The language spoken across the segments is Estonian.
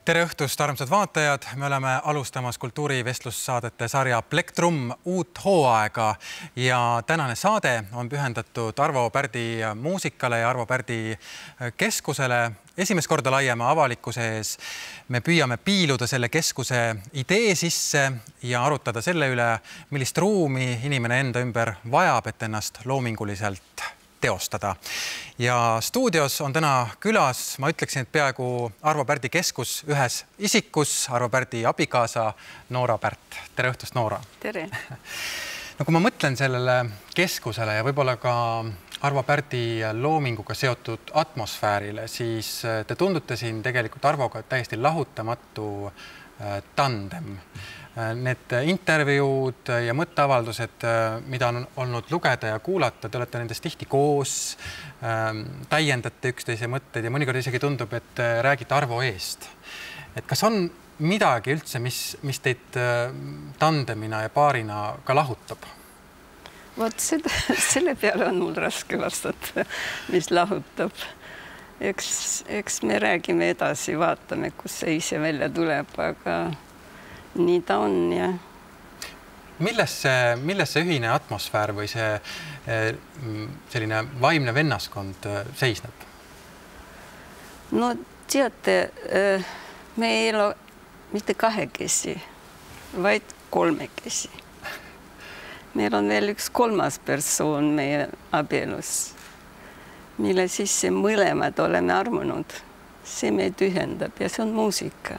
Tere õhtust, armsad vaatajad! Me oleme alustamas kultuurivestlussaadete sarja Plektrum uut hooaega ja tänane saade on pühendatud Arvo Pärdi muusikale ja Arvo Pärdi keskusele. Esimest korda laiema avalikkuse ees me püüame piiluda selle keskuse idee sisse ja arutada selle üle, millist ruumi inimene enda ümber vajab, et ennast loominguliselt teostada. Ja stuudios on täna külas, ma ütleksin, et peaaegu Arvo Pärdi keskus ühes isikus, Arvo Pärdi abikaasa Noora Pärt. Tere õhtust, Noora! Tere! No kui ma mõtlen sellele keskusele ja võib-olla ka Arvo Pärdi loominguga seotud atmosfäärile, siis te tundute siin tegelikult Arvoga täiesti lahutamatu tandem. Need intervjuud ja mõtteavaldused, mida on olnud lugeda ja kuulata, te olete nendest tihti koos, täiendate üksteise mõtteid ja mõnikord isegi tundub, et räägite Arvo eest. Et kas on midagi üldse, mis teid tandemina ja paarina ka lahutab? Vot selle peale on mul raske vastata, mis lahutab. Eks me räägime edasi, vaatame, kus see ise välja tuleb, aga nii ta on, ja. Milles see ühine atmosfäär või see selline vaimne vennaskond seisneb? No teate, me ei ela mitte kahekesi, vaid kolmekesi. Meil on veel üks kolmas persoon meie abielus, mille sisse mõlemad oleme armunud. See meid ühendab ja see on muusika.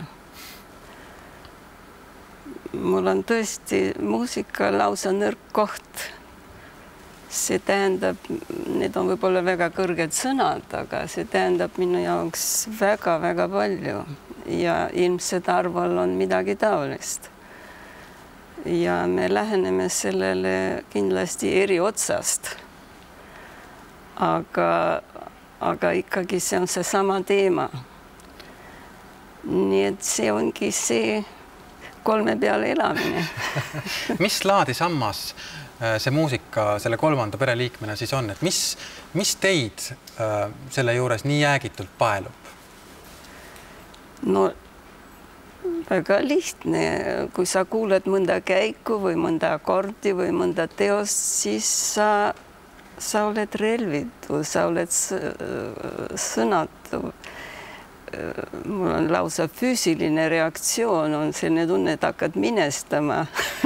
Mul on tõesti muusika lausa nõrk koht. See tähendab, need on võib-olla väga kõrged sõnad, aga see tähendab minu jaoks väga-väga palju ja ilmselt Arval on midagi taolist. Ja me läheneme sellele kindlasti eri otsast. Aga ikkagi see on seesama teema. Nii et see ongi see kolme peale elamine. Mis laadi sammas see muusika selle kolmanda pereliikmena siis on? Et mis teid selle juures nii jäägitult paelub? No väga lihtne. Kui sa kuuled mõnda käiku või mõnda akordi või mõnda teost, siis sa oled relvitu, sa oled sõnatu. Mul on lausa füüsiline reaktsioon, on selline tunne, et hakkad minestama.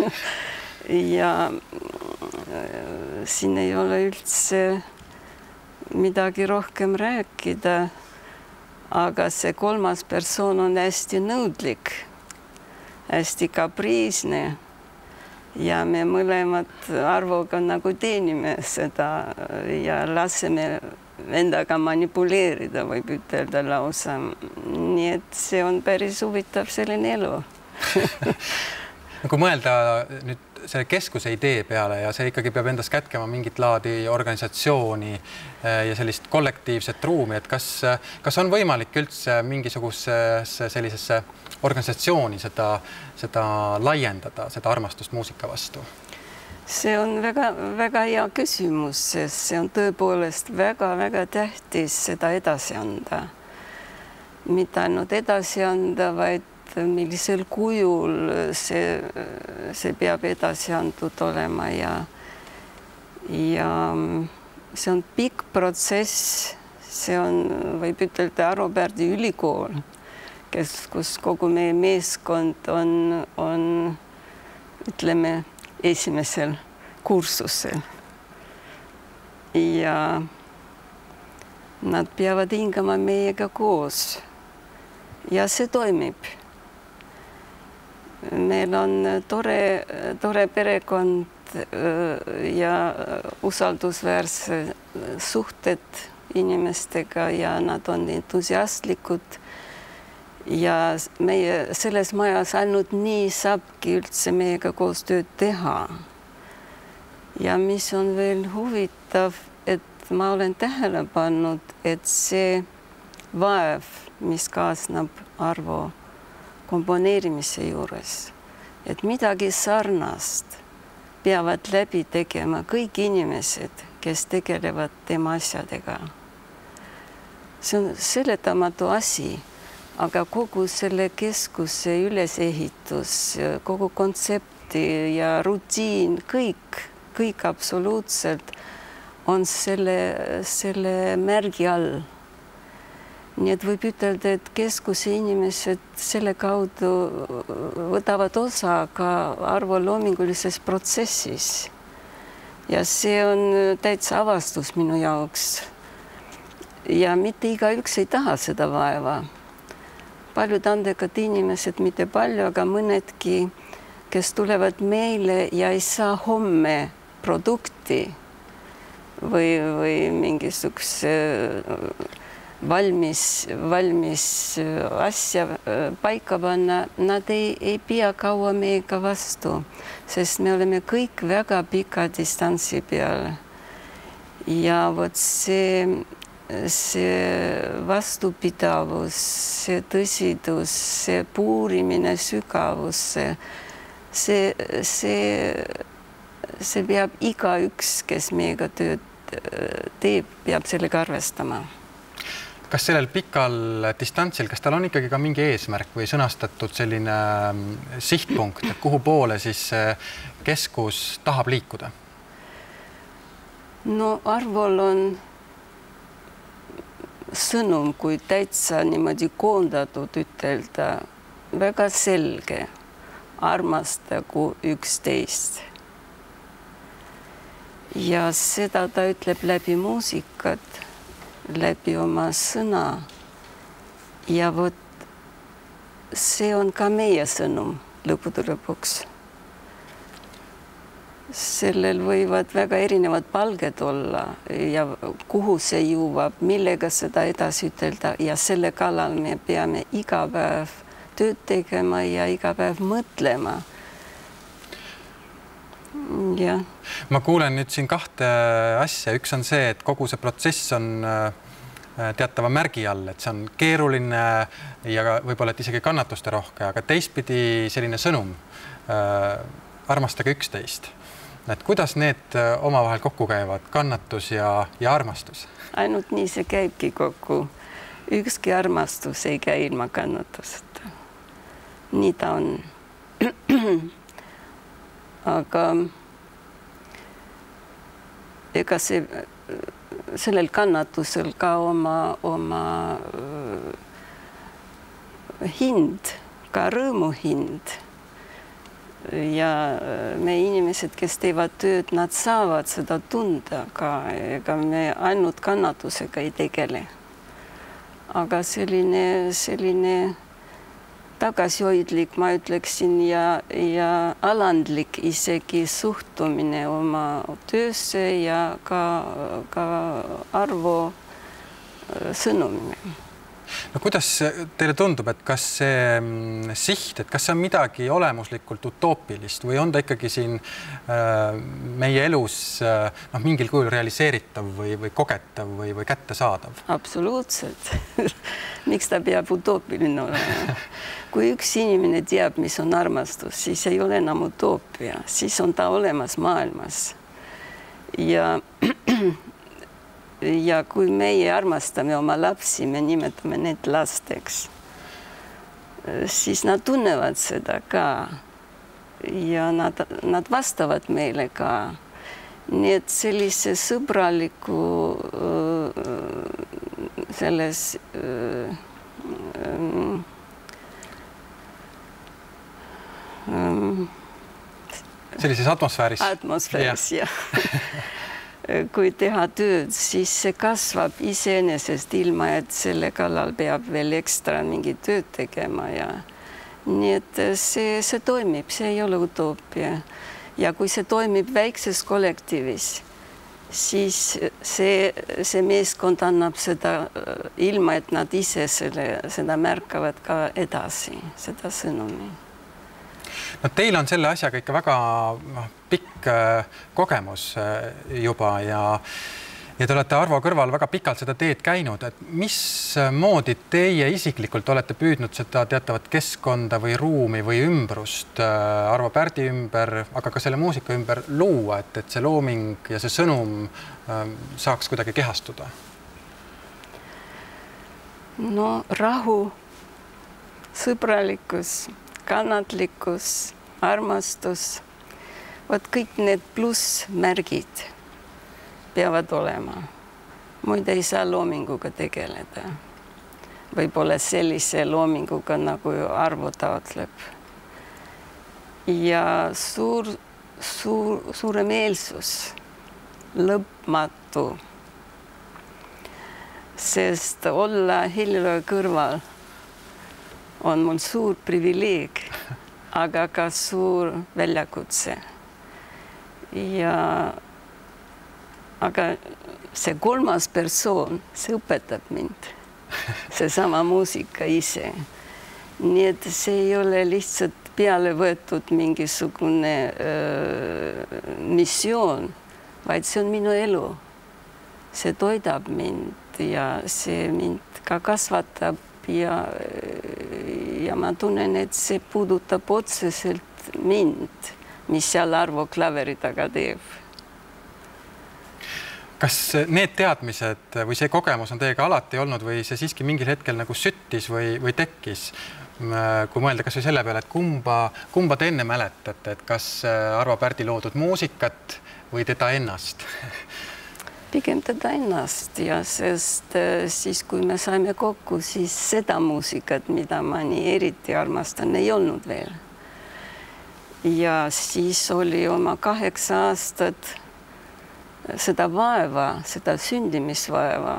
Ja siin ei ole üldse midagi rohkem rääkida, aga see kolmas persoon on hästi nõudlik, hästi kapriisne ja me mõlemad Arvoga nagu teenime seda ja laseme endaga manipuleerida, võib ütelda lausa. Nii et see on päris huvitav selline elu. Kui mõelda nüüd selle keskuse idee peale ja see ikkagi peab endas kätkema mingit laadi organisatsiooni ja sellist kollektiivset ruumi, et kas on võimalik üldse mingisugusesse sellisesse organisatsiooni seda laiendada, seda armastust muusika vastu? See on väga hea küsimus, sest see on tõepoolest väga tähtis seda edasi anda. Mitte ainult edasi anda, vaid millisel kujul see peab edasi antud olema ja see on pikk protsess, see on, võib ütelda, Arvo Pärdi ülikool, kus kogu meie meeskond on ütleme, esimesel kursusel ja nad peavad hingama meiega koos ja see toimib. Meil on tore perekond ja usaldusväärse suhted inimestega ja nad on entusiastlikud ja meie selles majas ainult nii saabki üldse meiega koos tööd teha. Ja mis on veel huvitav, et ma olen tähele pannud, et see vaev, mis kaasnab Arvo komponeerimise juures, et midagi sarnast peavad läbi tegema kõik inimesed, kes tegelevad tema asjadega. See on seletamatu asi. aga kogu selle keskuse ülesehitus, kogu kontsepti ja rutiin, kõik absoluutselt on selle märgi all. Nii et võib ütelda, et keskuse inimesed selle kaudu võtavad osa ka Arvo loomingulises protsessis. Ja see on täitsa avastus minu jaoks. Ja mitte igaüks ei taha seda vaeva. Paljud andekad inimesed, mitte palju, aga mõnedki, kes tulevad meile ja ei saa homme produkti või mingisuguse valmis asja paika panna, nad ei pea kaua meiega vastu, sest me oleme kõik väga pika distantsi peal. Ja vot see vastupidavus, see tõsidus, see puurimine sügavusse, see peab igaüks, kes meiega tööd teeb, peab sellega arvestama. Kas sellel pikal distantsil, kas tal on ikkagi ka mingi eesmärk või sõnastatud selline sihtpunkt, et kuhu poole siis keskus tahab liikuda? No Arvol on sõnum, kui täitsa niimoodi koondatud ütelda, väga selge, armastagu üksteist. Ja seda ta ütleb läbi muusikat, läbi oma sõna. Ja vot see on ka meie sõnum lõppude lõpuks. Sellel võivad väga erinevad palged olla ja kuhu see jõuab, millega seda edasi ütelda ja selle kallal me peame iga päev tööd tegema ja iga päev mõtlema. Ja. Ma kuulen nüüd siin kahte asja. Üks on see, et kogu see protsess on teatava märgi all, et see on keeruline ja võib-olla et isegi kannatuste rohke, aga teistpidi selline sõnum, armastage üksteist. Et kuidas need omavahel kokku käivad, kannatus ja armastus? Ainult nii see käibki kokku. Ükski armastus ei käi ilma kannatuseta. Nii ta on. Aga ega sellel kannatusel ka oma hind, ka rõõmu hind. Ja me inimesed, kes teevad tööd, nad saavad seda tunda, ega me ainult kannatusega ei tegele. Aga selline tagasihoidlik, ma ütleksin, ja alandlik isegi suhtumine oma töösse ja ka Arvo sõnumine. No kuidas teile tundub, et kas see siht, et kas see on midagi olemuslikult utoopilist või on ta ikkagi siin meie elus mingil kujul realiseeritav või kogetav või kättesaadav? Absoluutselt. Miks ta peab utoopiline olema? Kui üks inimene teab, mis on armastus, siis ei ole enam utoopia, siis on ta olemas maailmas. Ja kui meie armastame oma lapsi, me nimetame need lasteks, siis nad tunnevad seda ka ja nad vastavad meile ka. Nii et sellise sõbraliku selles sellises atmosfääris. Atmosfääris, jah. Kui teha tööd, siis see kasvab iseenesest ilma, et selle kallal peab veel ekstra mingi tööd tegema. Nii et see toimib, see ei ole utoopia. Ja kui see toimib väikses kollektiivis, siis see meeskond annab seda ilma, et nad ise seda märkavad ka edasi, seda sõnumi. No, teil on selle asjaga ikka väga pikk kogemus juba ja te olete Arvo kõrval väga pikalt seda teed käinud. Et mismoodi teie isiklikult olete püüdnud seda teatavat keskkonda või ruumi või ümbrust Arvo Pärdi ümber, aga ka selle muusika ümber luua, et see looming ja see sõnum saaks kuidagi kehastuda? No rahu, sõbralikkus, kannatlikkus, armastus. Vot kõik need plussmärgid peavad olema. Muide ei saa loominguga tegeleda. Võib-olla sellise loominguga, nagu Arvo taotleb. Ja suuremeelsus, lõpmatu. Sest olla Heliloja kõrval on mul suur privileeg, aga ka suur väljakutse. Aga see kolmas persoon, see õpetab mind, seesama muusika ise. Nii et see ei ole lihtsalt peale võetud mingisugune missioon, vaid see on minu elu. See toidab mind ja see mind ka kasvatab ja ma tunnen, et see puudutab otseselt mind, mis seal Arvo klaveri taga teeb. Kas need teadmised või see kogemus on teiega alati olnud või see siiski mingil hetkel nagu süttis või tekkis? Kui mõelda kas või selle peale, et kumba te enne mäletate, et kas Arvo Pärdi loodud muusikat või teda ennast? Pigem teda ennast ja sest siis, kui me saime kokku, siis seda muusikat, mida ma nii eriti armastan, ei olnud veel. Ja siis oli oma 8 aastat seda vaeva, seda sündimisvaeva.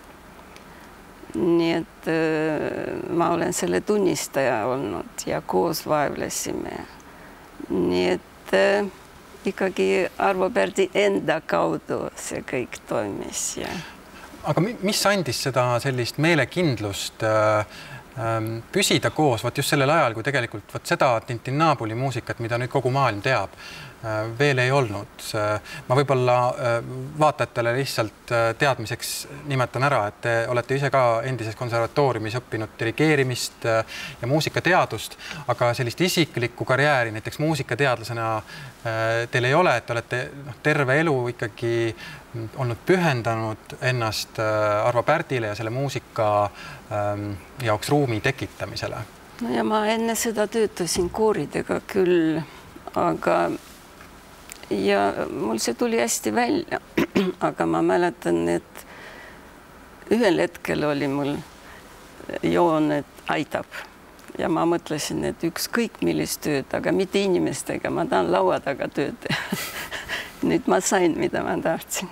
Nii et ma olen selle tunnistaja olnud ja koos vaevlesime. Nii et ikkagi Arvo Pärdi enda kaudu see kõik toimis. Ja. Aga mis andis seda sellist meelekindlust püsida koos just sellel ajal, kui tegelikult seda Tintinnabuli muusikat, mida nüüd kogu maailm teab, veel ei olnud. Ma võib-olla vaatajatele lihtsalt teadmiseks nimetan ära, et te olete ise ka endises konservatooriumis õppinud dirigeerimist ja muusikateadust, aga sellist isiklikku karjääri näiteks muusikateadlasena teil ei ole, et olete terve elu ikkagi olnud pühendanud ennast Arvo Pärdile ja selle muusika jaoks ruumi tekitamisele. No ja ma enne seda töötasin kooridega küll, aga ja mul see tuli hästi välja, aga ma mäletan, et ühel hetkel oli mul joon, et aitab. Ja ma mõtlesin, et ükskõik millist tööd, aga mitte inimestega, ma tahan laua taga tööd. Nüüd ma sain, mida ma tahtsin.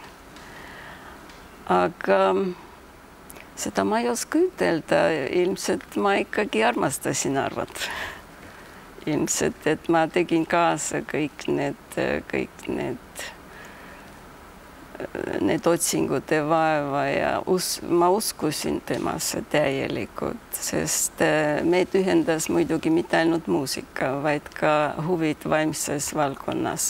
Aga seda ma ei oska ütelda. Ilmselt ma ikkagi armastasin Arvot. Ilmselt, et ma tegin kaasa kõik need otsingute vaeva ja ma uskusin temasse täielikult, sest meid ühendas muidugi mitte ainult muusika, vaid ka huvid vaimses valdkonnas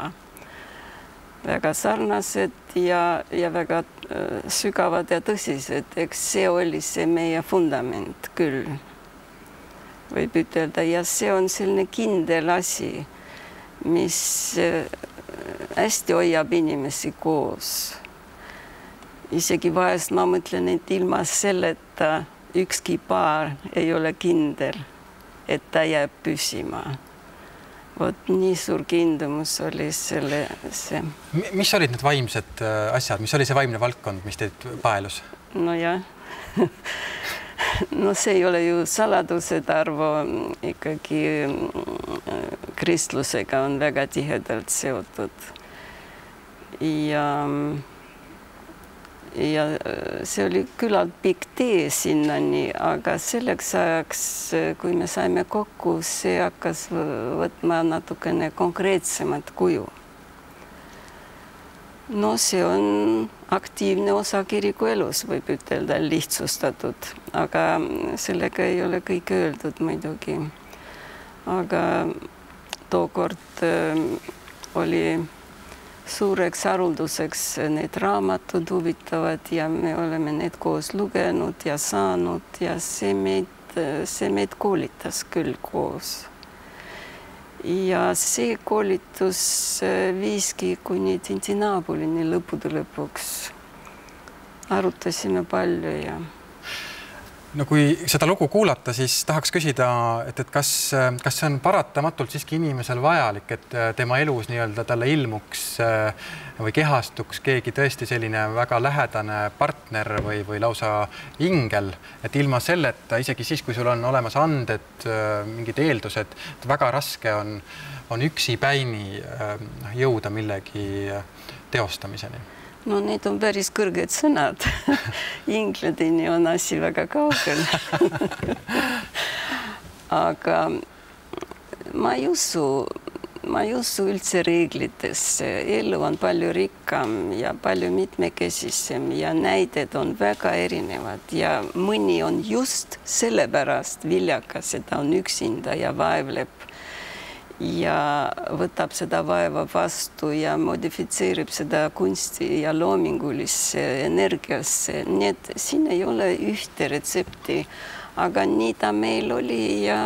väga sarnased ja väga sügavad ja tõsised. Eks see oli see meie fundament küll, võib ütelda, ja see on selline kindel asi, mis hästi hoiab inimesi koos. Isegi vahest ma mõtlen, et ilma selleta ükski paar ei ole kindel, et ta jääb püsima. Vot nii suur kindumus oli see. Mis olid need vaimsed asjad? Mis oli see vaimne valdkond, mis teid paelus? No jah. No see ei ole ju saladus, et Arvo ikkagi kristlusega on väga tihedalt seotud. Ja see oli küllalt pikk tee sinnani, aga selleks ajaks, kui me saime kokku, see hakkas võtma natukene konkreetsemat kuju. No see on aktiivne osa kiriku elus, võib ütelda, lihtsustatud, aga sellega ei ole kõik öeldud muidugi. Aga tookord oli suureks harulduseks need raamatud huvitavad ja me oleme need koos lugenud ja saanud ja see meid koolitas küll koos. Ja see koolitus viiski kuni Tintinnabulini lõppude lõpuks. Arutasime palju ja... No kui seda lugu kuulata, siis tahaks küsida, et kas see on paratamatult siiski inimesel vajalik, et tema elus nii-öelda talle ilmuks või kehastuks keegi tõesti selline väga lähedane partner või lausa ingel, et ilma selleta, isegi siis, kui sul on olemas anded, mingid eeldused, väga raske on üksipäini jõuda millegi teostamiseni. No need on päris kõrged sõnad. Ingledeni on asi väga kaugel. Aga ma ei usu üldse reeglitesse. Elu on palju rikkam ja palju mitmekesisem ja näided on väga erinevad ja mõni on just sellepärast viljakas, et ta on üksinda ja vaevleb ja võtab seda vaeva vastu ja modifitseerib seda kunsti ja loomingulisse energiasse. Nii et siin ei ole ühte retsepti, aga nii ta meil oli ja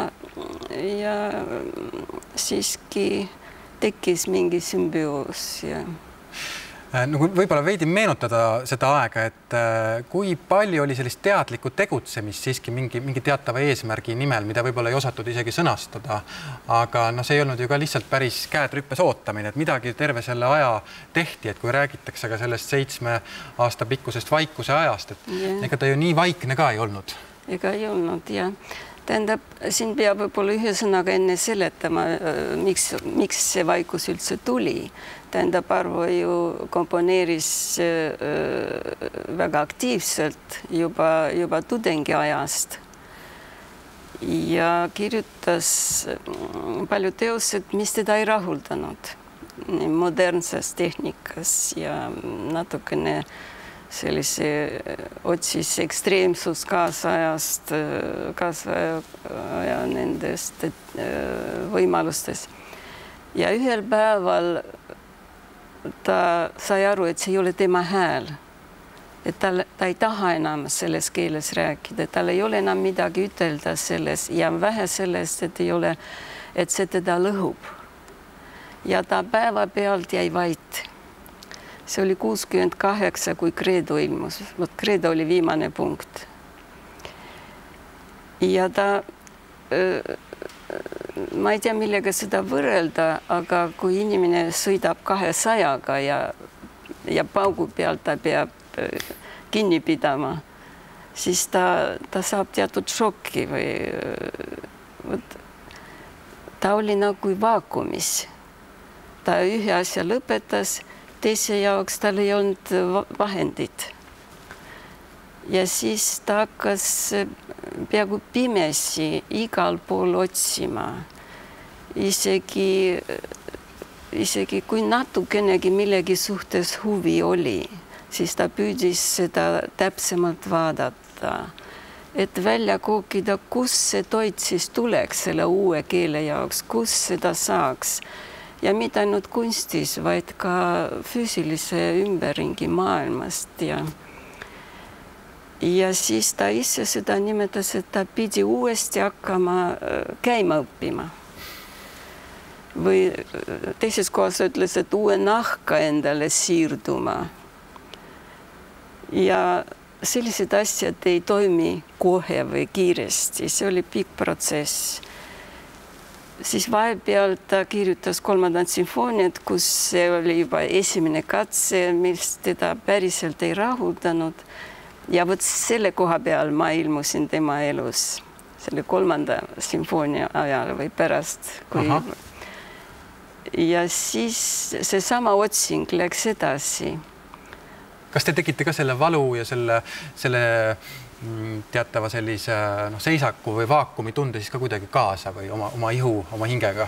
siiski tekkis mingi sümbioos. No, võib-olla veidi meenutada seda aega, et kui palju oli sellist teadlikku tegutsemist siiski mingi teatava eesmärgi nimel, mida võib-olla ei osatud isegi sõnastada, aga no see ei olnud ju ka lihtsalt päris käed rüppes ootamine, et midagi terve selle aja tehti, et kui räägitakse ka sellest 7 aasta pikkusest vaikuse ajast, et ega ta ju nii vaikne ka ei olnud. Ega ei olnud, jah. Tähendab, siin peab võib-olla ühe sõnaga enne seletama, miks see vaikus üldse tuli. Tähendab, Arvo ju komponeeris väga aktiivselt juba tudengi ajast ja kirjutas palju teosed, mis teda ei rahuldanud modernses tehnikas ja natukene sellise otsis ekstreemsus kaasajast, kaasaja nendest võimalustes. Ja ühel päeval ta sai aru, et see ei ole tema hääl. Et ta ei taha enam selles keeles rääkida, tal ei ole enam midagi ütelda selles ja vähe sellest, et see teda lõhub. Ja ta päeva pealt jäi vait. See oli 68, kui Credo ilmus. Credo oli viimane punkt. Ja ta, ma ei tea, millega seda võrrelda, aga kui inimene sõidab 200-ga ja paugu pealt ta peab kinni pidama, siis ta saab teatud šokki või ta oli nagu vaakumis. Ta ühe asja lõpetas, teise jaoks tal ei olnud vahendid. Ja siis ta hakkas peaaegu pimesi igal pool otsima. Isegi kui natukenegi millegi suhtes huvi oli, siis ta püüdis seda täpsemalt vaadata, et välja kookida, kus see toit siis tuleks selle uue keele jaoks, kus seda saaks. Ja mitte ainult kunstis, vaid ka füüsilise ümberringi maailmast. Ja siis ta ise seda nimetas, et ta pidi uuesti hakkama käima õppima. Või teises kohas ütles, et uue nahka endale siirduma. Ja sellised asjad ei toimi kohe või kiiresti, see oli pikk protsess. Siis vahepeal ta kirjutas 3. sümfooniat, kus see oli juba esimene katse, mis teda päriselt ei rahuldanud. Ja võt selle koha peal ma ilmusin tema elus, selle 3. sümfoonia ajal või pärast. Ja siis seesama otsing läks edasi. Kas te tegite ka selle valu ja selle teatava sellise seisaku või vaakumi tunde siis ka kuidagi kaasa või oma ihu, oma hingega?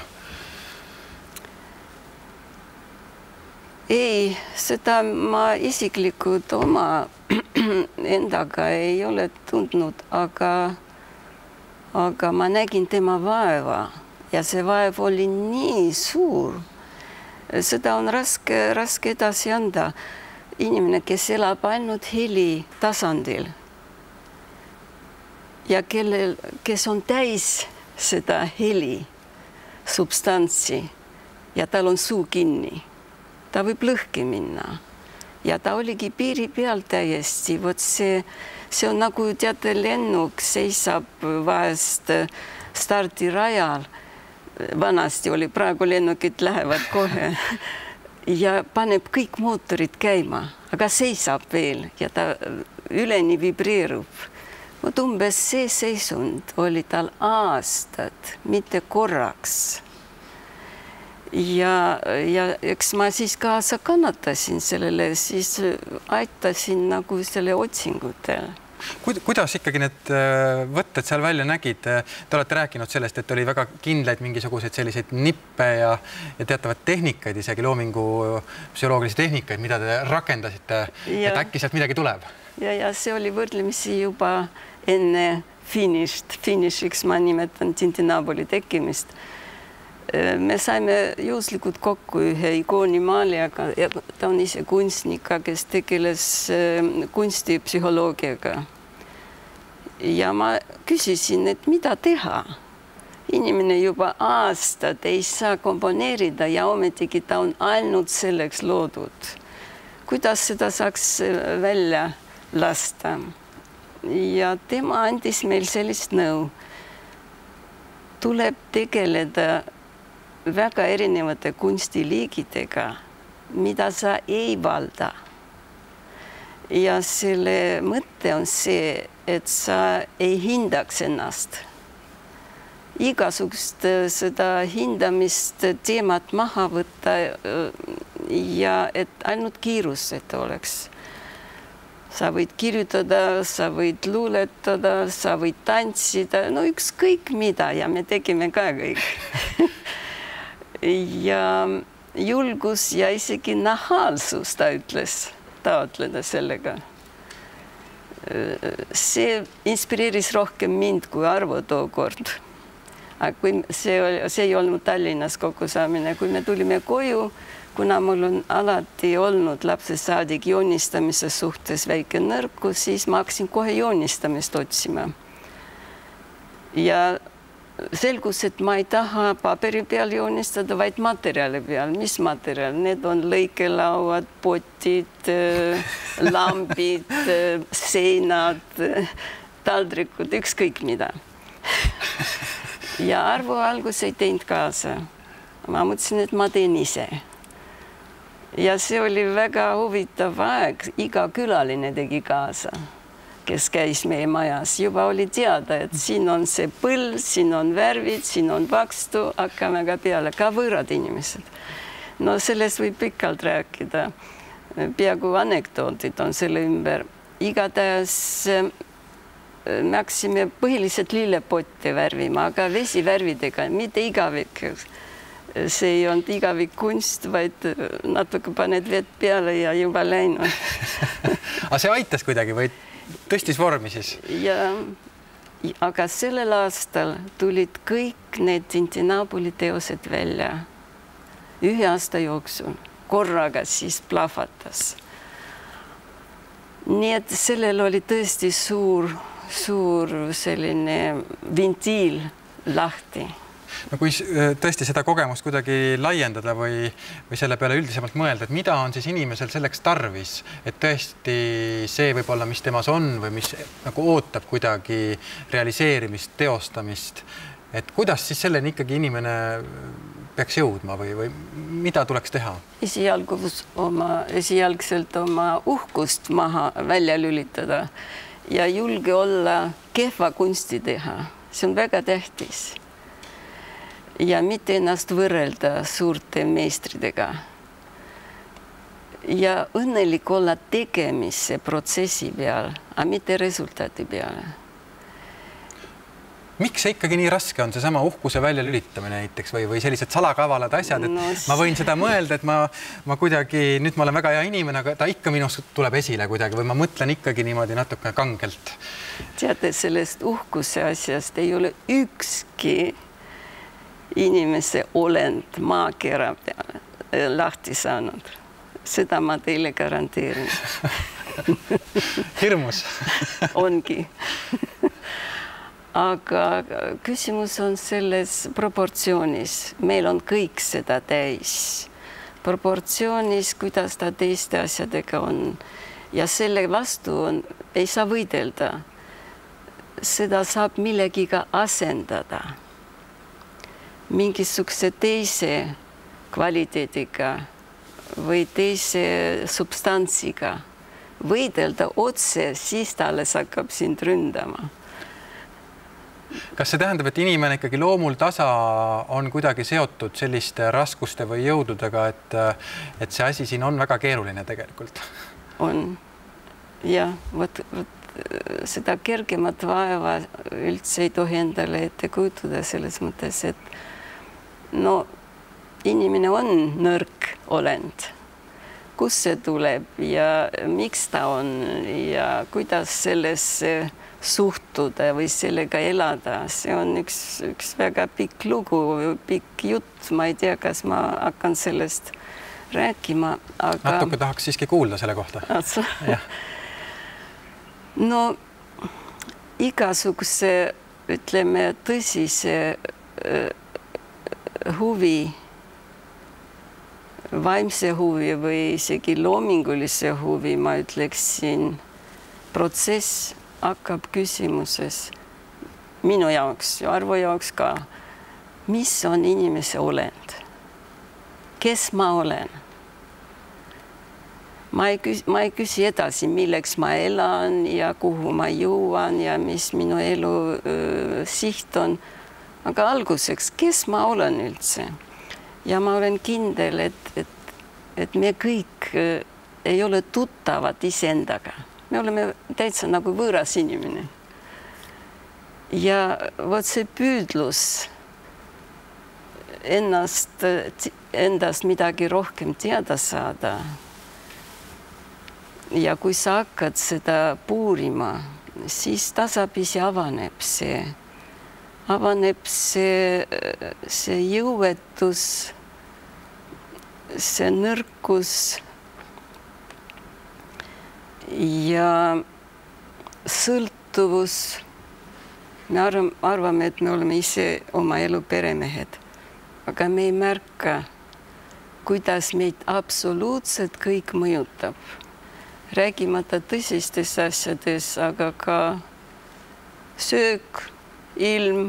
Ei, seda ma isiklikult oma endaga ei ole tundnud, aga ma nägin tema vaeva ja see vaev oli nii suur. Seda on raske edasi anda. Inimene, kes elab ainult heli tasandil ja kes on täis seda heli substantsi ja tal on suu kinni. Ta võib lõhki minna ja ta oligi piiri peal täiesti. Vot see on nagu teate, lennuk seisab vahest stardirajal. Vanasti oli, praegu lennukid lähevad kohe ja paneb kõik mootorid käima, aga seisab veel ja ta üleni vibreerub. Vot umbes see seisund oli tal aastad, mitte korraks. Ja eks ma siis kaasa kannatasin sellele, siis aitasin nagu selle otsingutel. Kuidas ikkagi need võtted seal välja nägid? Te olete rääkinud sellest, et oli väga kindlaid mingisuguseid selliseid nippe ja teatavad tehnikaid, isegi loomingu psühholoogilisi tehnikaid, mida te rakendasite, et äkki sealt midagi tuleb? Ja see oli võrdlemisi juba enne finišiks, ma nimetan Tintinabuli tekkimist. Me saime juhuslikult kokku ühe ikoonimaalijaga, ta on ise kunstnika, kes tegeles kunstipsühholoogiaga. Ja ma küsisin, et mida teha? Inimene juba aastad ei saa komponeerida ja ometigi ta on ainult selleks loodud. Kuidas seda saaks välja lasta? Ja tema andis meil sellist nõu. Tuleb tegeleda väga erinevate kunstiliigidega, mida sa ei valda. Ja selle mõte on see, et sa ei hindaks ennast. Igasugust seda hindamist teemat maha võtta ja et ainult kiirused oleks. Sa võid kirjutada, sa võid luuletada, sa võid tantsida, no ükskõik mida ja me tegime ka kõik. Ja julgus ja isegi nahaalsus, ta ütles, taotleda sellega. See inspireeris rohkem mind kui Arvo tookord. Aga kui see ei olnud Tallinnas kokkusaamine, kui me tulime koju, kuna mul on alati olnud lapsesaadik joonistamise suhtes väike nõrkus, siis ma hakkasin kohe joonistamist otsima. Ja selgus, et ma ei taha paberi peal joonistada, vaid materjali peal. Mis materjal? Need on lõikelauad, potid, lambid, seinad, taldrikud, ükskõik mida. Ja Arvo algus ei teinud kaasa. Ma mõtlesin, et ma teen ise. Ja see oli väga huvitav aeg. Iga külaline tegi kaasa, kes käis meie majas. Juba oli teada, et siin on see põll, siin on värvid, siin on vakstu, hakkame ka peale, ka võõrad inimesed. No sellest võib pikalt rääkida. Peaaegu anekdootid on selle ümber. Igatahes me hakkasime põhiliselt lillepotte värvima, aga vesivärvidega, mitte igavik. See ei olnud igavik kunst, vaid natuke paned vett peale ja juba läinud. Aga see aitas kuidagi või tõstis vormi siis? Aga sellel aastal tulid kõik need Tintinabuli teosed välja. Ühe aasta jooksul korraga siis plahvatas. Nii et sellel oli tõesti suur selline ventiil lahti. No kui tõesti seda kogemust kuidagi laiendada või selle peale üldisemalt mõelda, et mida on siis inimesel selleks tarvis, et tõesti see võib olla, mis temas on või mis nagu ootab kuidagi realiseerimist, teostamist, et kuidas siis selleni ikkagi inimene peaks jõudma või mida tuleks teha? Esialgselt oma uhkust maha välja lülitada ja julge olla kehva kunsti teha. See on väga tähtis. Ja mitte ennast võrrelda suurte meistridega. Ja õnnelik olla tegemise protsessi peal, aga mitte resultaati peale. Miks see ikkagi nii raske on, seesama uhkuse välja lülitamine näiteks või sellised salakavalad asjad, et ma võin seda mõelda, et ma kuidagi, nüüd ma olen väga hea inimene, aga ta ikka minust tuleb esile kuidagi või ma mõtlen ikkagi niimoodi natuke kangelt. Teate, sellest uhkuse asjast ei ole ükski inimese olend maakera peale lahti saanud. Seda ma teile garanteerin. Hirmus. Ongi. Aga küsimus on selles proportsioonis. Meil on kõik seda täis. proportsioonis, kuidas ta teiste asjadega on. Ja selle vastu ei saa võidelda. Seda saab millegiga asendada. Mingisuguse teise kvaliteediga või teise substantsiga. Võidelda otse, siis ta alles hakkab sind ründama. Kas see tähendab, et inimene ikkagi loomul tasa on kuidagi seotud selliste raskuste või jõududega, et see asi siin on väga keeruline tegelikult? On. Ja, võt seda kergemat vaeva üldse ei tohi endale ette kujutada selles mõttes, et inimene on nõrk olend. Kus see tuleb ja miks ta on ja kuidas sellesse suhtuda või sellega elada. See on üks väga pikk lugu, pikk jutt. Ma ei tea, kas ma hakkan sellest rääkima. Aga... Natuke tahaks siiski kuulda selle kohta. Igasuguse, ütleme, tõsise huvi, vaimse huvi või isegi loomingulise huvi, ma ütleksin, protsess hakkab küsimuses minu jaoks ja Arvo jaoks ka, mis on inimese olend? Kes ma olen? Ma ei küsi edasi, milleks ma elan ja kuhu ma jõuan ja mis minu elu siht on. Aga alguseks, kes ma olen üldse? Ja ma olen kindel, et me kõik ei ole tuttavad iseendaga. Me oleme täitsa nagu võõras inimene. Ja vot see püüdlus endast midagi rohkem teada saada. Ja kui sa hakkad seda puurima, siis tasapisi avaneb see jõuetus, see nõrkus ja sõltuvus. Me arvame, et me oleme ise oma elu peremehed, aga me ei märka, kuidas meid absoluutselt kõik mõjutab. Räägimata tõsistes asjades, aga ka söök, ilm,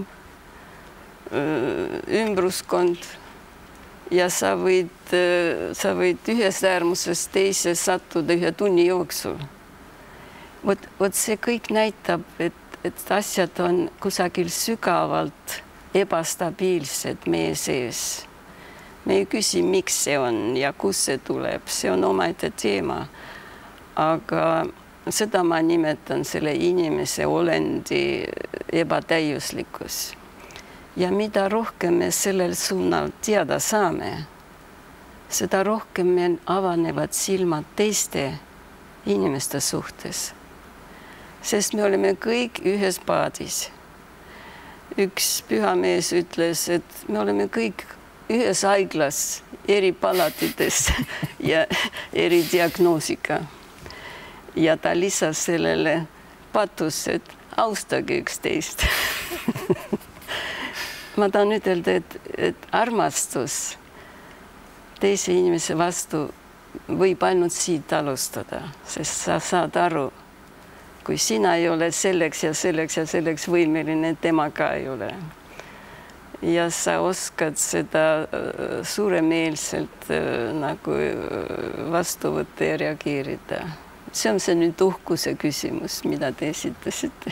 ümbruskond ja sa võid ühest äärmusest teise sattuda 1 tunni jooksul. Vot see kõik näitab, et asjad on kusagil sügavalt ebastabiilsed meie sees. Me ei küsi, miks see on ja kus see tuleb, see on omaette teema. Aga seda ma nimetan selle inimese olendi ebatäiuslikkus. Ja mida rohkem me sellel suunal teada saame, seda rohkem me avanevad silmad teiste inimeste suhtes. Sest me oleme kõik ühes paadis. Üks pühamees ütles, et me oleme kõik ühes haiglas, eri palatites ja eri diagnoosiga. Ja ta lisas sellele patus, et austage üksteist. Ma tahan ütelda, et armastus teise inimese vastu võib ainult siit alustada, sest sa saad aru, kui sina ei ole selleks ja selleks ja selleks võimeline, tema ka ei ole. Ja sa oskad seda suuremeelselt nagu vastu võtta ja reageerida. See on see nüüd uhkuse küsimus, mida te esitasite.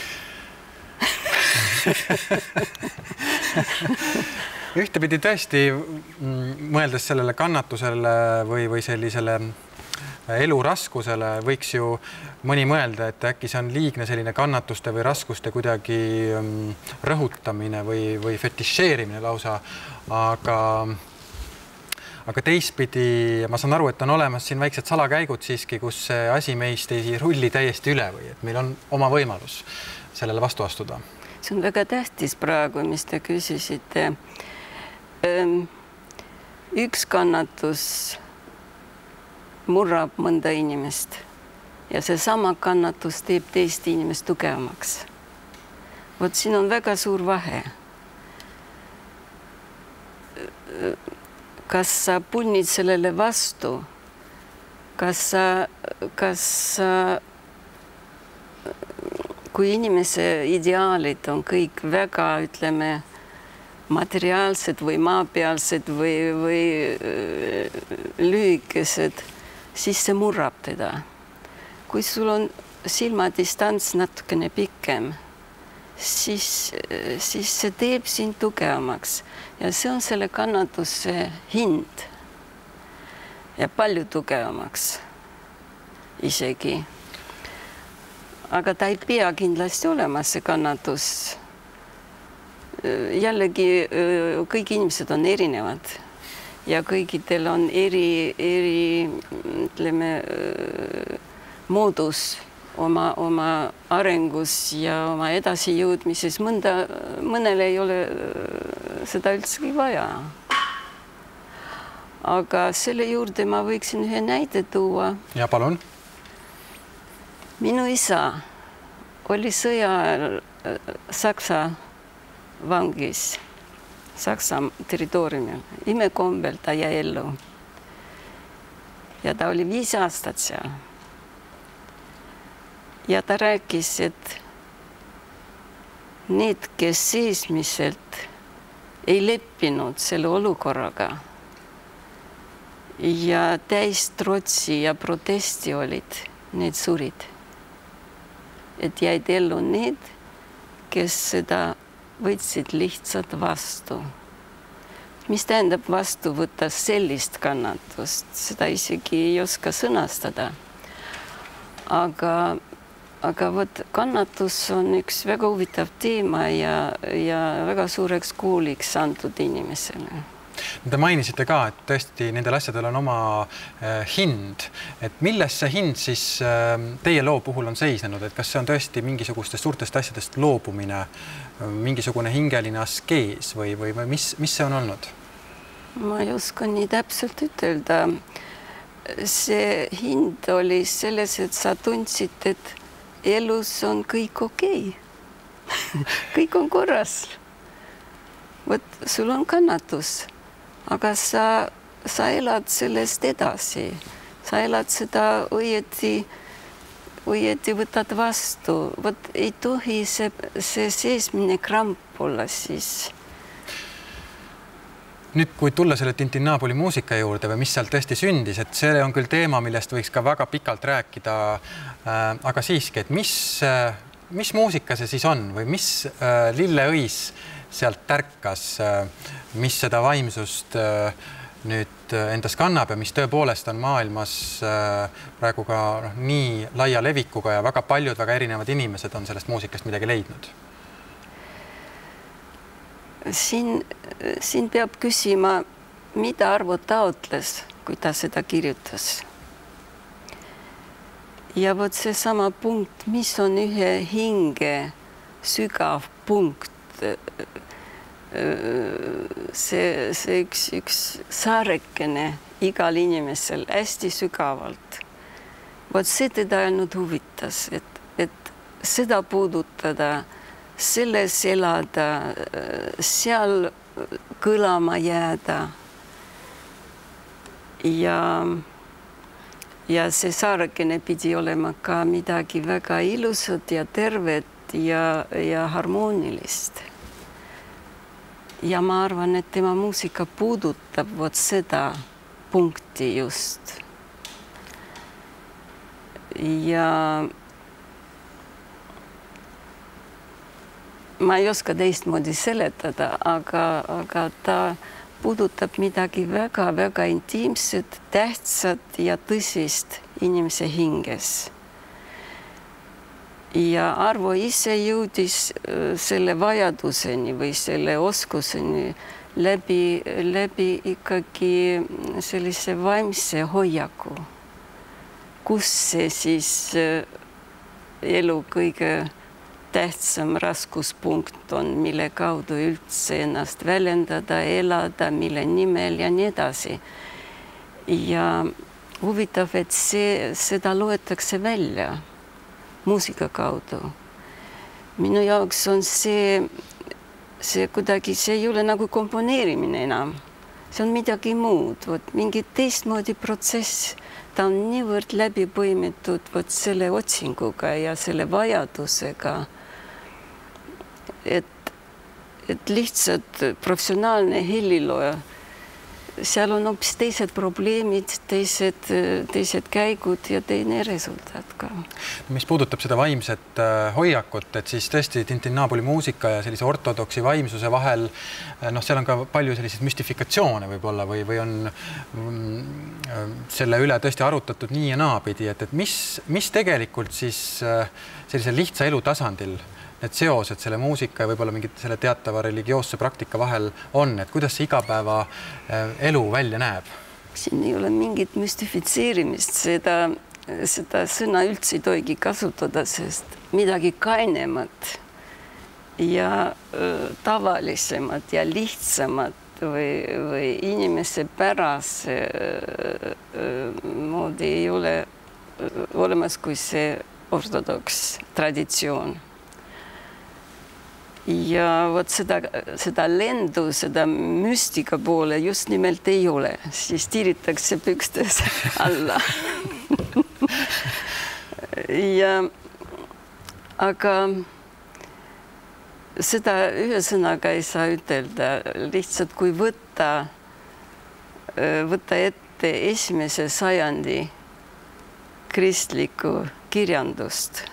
Ühtepidi tõesti, mõeldes sellele kannatusele või sellisele elu raskusele, võiks ju mõni mõelda, et äkki see on liigne selline kannatuste või raskuste kuidagi rõhutamine või fetišeerimine lausa, aga teistpidi ma saan aru, et on olemas siin väiksed salakäigud siiski, kus see asi meist ei rulli täiesti üle või et meil on oma võimalus sellele vastu astuda. See on väga tähtis praegu, mis te küsisite. Üks kannatus murrab mõnda inimest ja see sama kannatus teeb teist inimest tugevamaks. Vot siin on väga suur vahe. kas sa punnid sellele vastu, kas kui inimese ideaalid on kõik väga, ütleme, materiaalsed või maapealsed või lühikesed, siis see murrab teda. Kui sul on silmadistants natukene pikem, siis see teeb sind tugevamaks ja see on selle kannatuse hind ja palju tugevamaks isegi. Aga ta ei pea kindlasti olema see kannatus. Jällegi kõik inimesed on erinevad ja kõikidel on ütleme, moodus oma arengus ja oma edasijõudmises. Mõnel ei ole seda üldsegi vaja. Aga selle juurde ma võiksin ühe näide tuua. Ja palun. Minu isa oli sõja ajal Saksa vangis, Saksa territooriumil. Imekombel ta jäi ellu. Ja ta oli 5 aastat seal. Ja ta rääkis, et need, kes seesmiselt ei leppinud selle olukorraga ja täis trotsi ja protesti olid, need surid. Et jäid ellu need, kes seda võtsid lihtsalt vastu. Mis tähendab vastu võtta sellist kannatust? Seda isegi ei oska sõnastada. Aga võt, kannatus on üks väga huvitav teema ja väga suureks kooliks antud inimesele. Te mainisite ka, et tõesti nendel asjadel on oma hind. Et milles see hind siis teie loo puhul on seisnenud? Et kas see on tõesti mingisugustest suurtest asjadest loobumine, mingisugune hingeline askees või mis see on olnud? Ma ei oska nii täpselt ütelda. See hind oli selles, et sa tundsid, et elus on kõik okei. Kõik on korras. Võt, sul on kannatus. Aga sa elad sellest edasi. Sa elad seda õieti võtad vastu. Võt, ei tohi see seesmine kramp olla siis. Nüüd, kui tulla selle Tintinnabuli muusika juurde või mis seal tõesti sündis, et see on küll teema, millest võiks ka väga pikalt rääkida, aga siiski, et mis muusika see siis on või mis lilleõis sealt tärkas, mis seda vaimsust nüüd endas kannab ja mis tõepoolest on maailmas praegu ka nii laia levikuga ja väga paljud, väga erinevad inimesed on sellest muusikast midagi leidnud? Siin peab küsima, mida Arvo taotles, kui ta seda kirjutas. Ja võt see sama punkt, mis on ühe hinge sügav punkt, see üks saarekene igal inimesel hästi sügavalt. Võt see teda ainult huvitas, et seda puudutada, selles elada, seal kõlama jääda. Ja see saarekene pidi olema ka midagi väga ilusat ja tervet ja harmoonilist. Ja ma arvan, et tema muusika puudutab vot seda punkti just. Ja ma ei oska teistmoodi seletada, aga ta puudutab midagi väga-väga intiimset, tähtsat ja tõsist inimese hinges. Ja Arvo ise jõudis selle vajaduseni või selle oskuseni läbi ikkagi sellise vaimse hoiaku, kus see siis elu kõige tähtsam raskuspunkt on, mille kaudu üldse ennast väljendada, elada, mille nimel ja nii edasi. Ja huvitav, et seda loetakse välja muusika kaudu. Minu jaoks on see kuidagi, see ei ole nagu komponeerimine enam. see on midagi muud, mingi teistmoodi protsess. Ta on niivõrd läbi põimitud selle otsinguga ja selle vajadusega, et lihtsalt professionaalne helilooja, seal on hoopis teised probleemid, teised käigud ja teine resultaat ka. Mis puudutab seda vaimset hoiakut, et siis tõesti Tintinnabuli muusika ja sellise ortodoksi vaimsuse vahel, seal on ka palju selliseid müstifikatsioone võib-olla või on selle üle tõesti arutatud nii ja naapidi, et mis tegelikult siis sellise lihtsa elu tasandil need seosed selle muusika ja võib-olla mingit selle teatava religioosse praktika vahel on, et kuidas see igapäeva elu välja näeb? Siin ei ole mingit müstifitseerimist, seda sõna üldse ei tohigi kasutada, sest midagi kainemat ja tavalisemat ja lihtsamat või inimese pärase moodi ei ole olemas kui see ortodoks traditsioon. Ja seda lendu, seda müstika poole just nimelt ei ole, siis tiritakse pükstes alla. Aga seda ühe sõnaga ei saa ütelda, lihtsalt kui võtta ette esimese sajandi kristlikku kirjandust,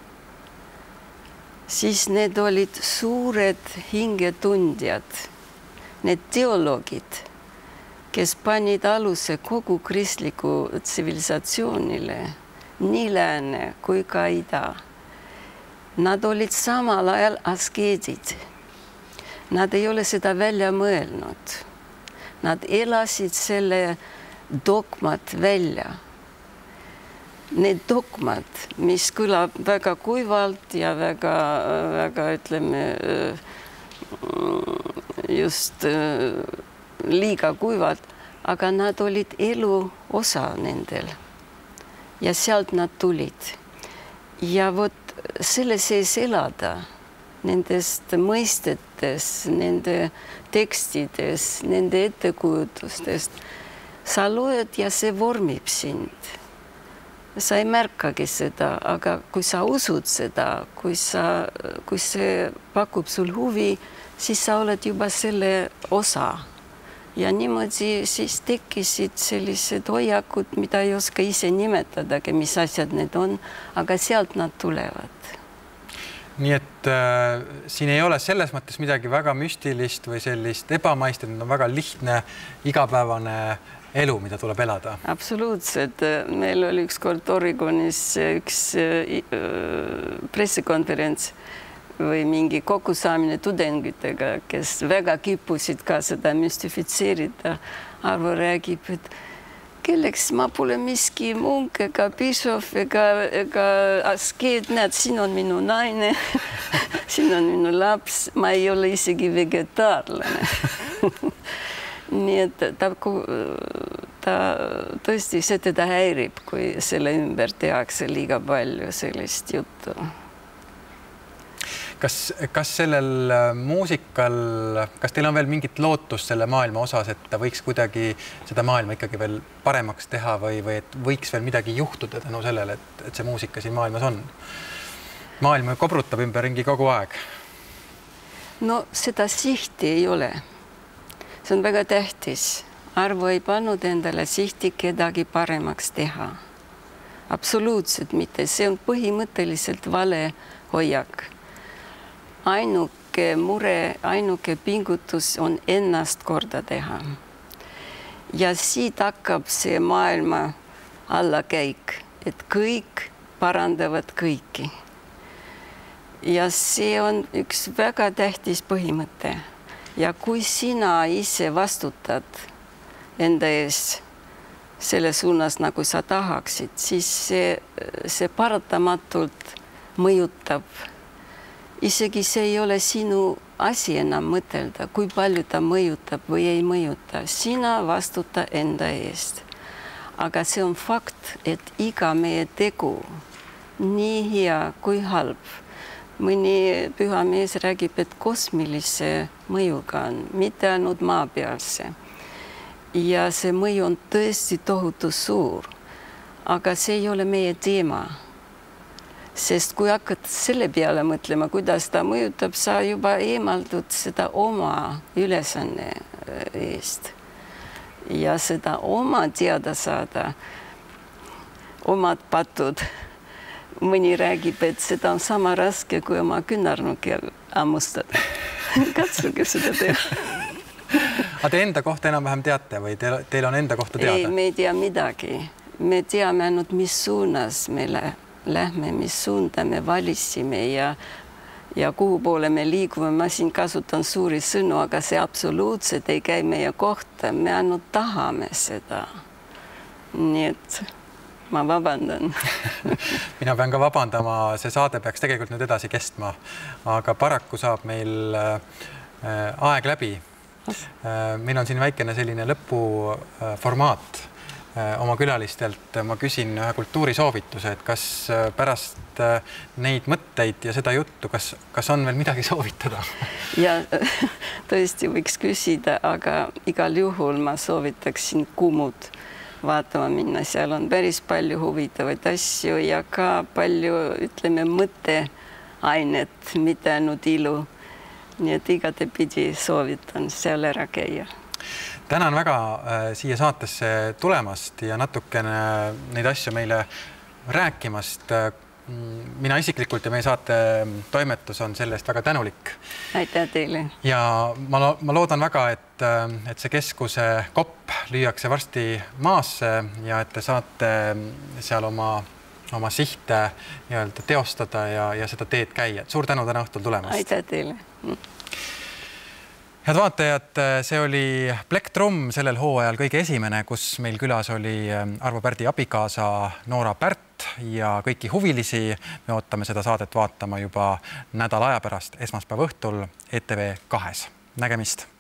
siis need olid suured hingetundjad, need teoloogid, kes panid aluse kogu kristliku tsivilisatsioonile, nii lääne kui ka ida. Nad olid samal ajal askeedid. Nad ei ole seda välja mõelnud. Nad elasid selle dogmat välja. Need dogmad, mis kõlab väga kuivalt ja väga ütleme, just liiga kuivalt, aga nad olid elu osa nendel. Ja sealt nad tulid. Ja selle sees elada, nendest mõistetes, nende tekstides, nende ettekujutustest, sa loed ja see vormib sind. Sa ei märkagi seda, aga kui sa usud seda, kui see pakub sul huvi, siis sa oled juba selle osa. Ja niimoodi siis tekkisid sellised hoiakud, mida ei oska ise nimetadagi, mis asjad need on, aga sealt nad tulevad. Nii et siin ei ole selles mõttes midagi väga müstilist või sellist ebamaist, et need on väga lihtne igapäevane elu, mida tuleb elada. Absoluutselt. Meil oli ükskord Oregonis üks pressikonverents või mingi kokkusaamine tudengitega, kes väga kippusid ka seda müstifitseerida. Arvo räägib, et kelleks ma pole miski munk ega pisof ega askeed, näed, siin on minu naine, siin on minu laps, ma ei ole isegi vegetaarlane. Nii et ta tõesti see teda häirib, kui selle ümber tehakse liiga palju sellist juttu. Kas sellel muusikal, kas teil on veel mingit lootust selle maailma osas, et ta võiks kuidagi seda maailma ikkagi veel paremaks teha või et võiks veel midagi juhtuda tänu sellele, et see muusika siin maailmas on? Maailma kobrutab ümberringi kogu aeg. No seda sihti ei ole. See on väga tähtis. Arvo ei pannud endale sihti kedagi paremaks teha. Absoluutselt mitte. See on põhimõtteliselt vale hoiak. Ainuke mure, ainuke pingutus on ennast korda teha. Ja siit hakkab see maailma allakäik, et kõik parandavad kõiki. Ja see on üks väga tähtis põhimõte. Ja kui sina ise vastutad enda ees selle suunas, nagu sa tahaksid, siis see paratamatult mõjutab. Isegi see ei ole sinu asi enam mõtelda, kui palju ta mõjutab või ei mõjuta. Sina vastuta enda eest. Aga see on fakt, et iga meie tegu, nii hea kui halb, mõni püha mees räägib, et kosmilise mõjuga on, mitte ainult maa pealse. ja see mõju on tõesti tohutu suur. Aga see ei ole meie teema. Sest kui hakkad selle peale mõtlema, kuidas ta mõjutab, sa juba eemaldud seda oma ülesanne eest. Ja seda oma teada saada, omad patud. Mõni räägib, et seda on sama raske, kui oma künnarnuki hammustada. Katsuge seda teha. Aga te enda kohta enam-vähem teate või teil on enda kohta teada? Ei, me ei tea midagi. Me teame ainult, mis suunas me lähme, mis suunda me valisime ja kuhu poole me liigume. Ma siin kasutan suuri sõnu, aga see absoluutselt ei käi meie kohta. Me ainult tahame seda. Nii et ma vabandan. Mina pean ka vabandama, see saade peaks tegelikult nüüd edasi kestma, aga paraku saab meil aeg läbi. Meil on siin väikene selline lõpuformaat oma külalistelt. Ma küsin ühe kultuurisoovituse, et kas pärast neid mõtteid ja seda juttu, kas on veel midagi soovitada? Ja tõesti võiks küsida, aga igal juhul ma soovitaksin Kumut vaatama minna. Seal on päris palju huvitavaid asju ja ka palju, ütleme, mõtteainet, mitte ainult ilu. Nii et igatepidi soovitan seal ära käia. Tänan väga siia saatesse tulemast ja natukene neid asju meile rääkimast. Mina isiklikult ja meie saate toimetus on selle eest väga tänulik. Aitäh teile. Ja ma loodan väga, et see keskuse kopp lüüakse varsti maasse ja et te saate seal oma sihte teostada ja seda teed käia. Suur tänu täna õhtul tulemast. Aitäh teile. Head vaatajad, see oli Plektrumm sellel hooajal kõige esimene, kus meil külas oli Arvo Pärdi abikaasa Noora Pärt ja kõiki huvilisi. Me ootame seda saadet vaatama juba nädala aja pärast esmaspäeva õhtul ETV2. Nägemist!